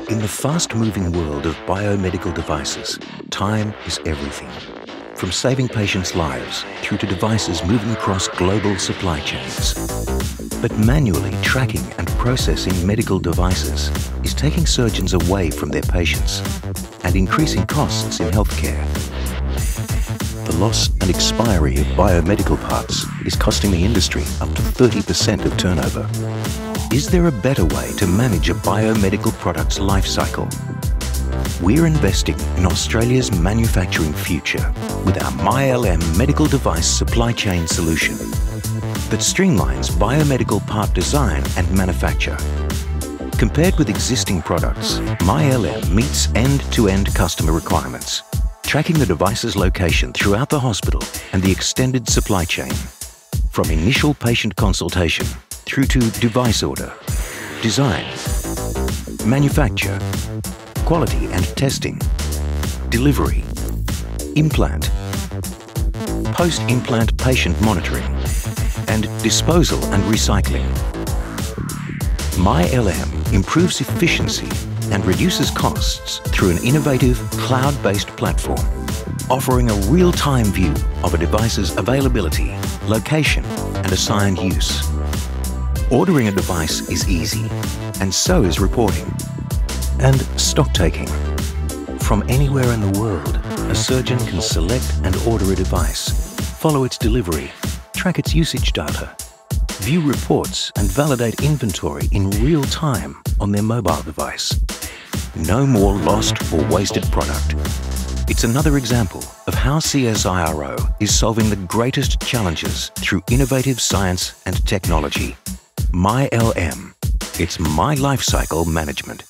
In the fast-moving world of biomedical devices, time is everything. From saving patients' lives through to devices moving across global supply chains. But manually tracking and processing medical devices is taking surgeons away from their patients and increasing costs in healthcare. The loss and expiry of biomedical parts is costing the industry up to 30% of turnover. Is there a better way to manage a biomedical product's life cycle? We're investing in Australia's manufacturing future with our MyLM medical device supply chain solution that streamlines biomedical part design and manufacture. Compared with existing products, MyLM meets end-to-end customer requirements, tracking the device's location throughout the hospital and the extended supply chain, from initial patient consultation through to device order, design, manufacture, quality and testing, delivery, implant, post-implant patient monitoring, and disposal and recycling. MyLM improves efficiency and reduces costs through an innovative cloud-based platform, offering a real-time view of a device's availability, location, and assigned use. Ordering a device is easy, and so is reporting. And stock taking. From anywhere in the world, a surgeon can select and order a device, follow its delivery, track its usage data, view reports and validate inventory in real time on their mobile device. No more lost or wasted product. It's another example of how CSIRO is solving the greatest challenges through innovative science and technology. MyLM. It's my lifecycle management.